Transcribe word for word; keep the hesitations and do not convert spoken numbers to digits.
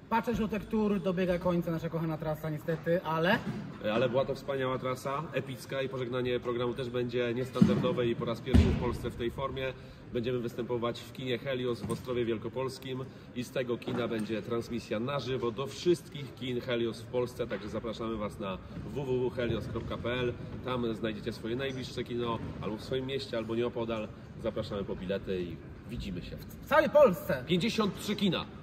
Patrzę, że Żółtek Tour dobiega końca, nasza kochana trasa niestety, ale... Ale była to wspaniała trasa, epicka i pożegnanie programu też będzie niestandardowe i po raz pierwszy w Polsce w tej formie. Będziemy występować w kinie Helios w Ostrowie Wielkopolskim i z tego kina będzie transmisja na żywo do wszystkich kin Helios w Polsce, także zapraszamy Was na w w w kropka helios kropka p l. Tam znajdziecie swoje najbliższe kino, albo w swoim mieście, albo nieopodal. Zapraszamy po bilety i widzimy się. W całej Polsce! pięćdziesiąt trzy kina!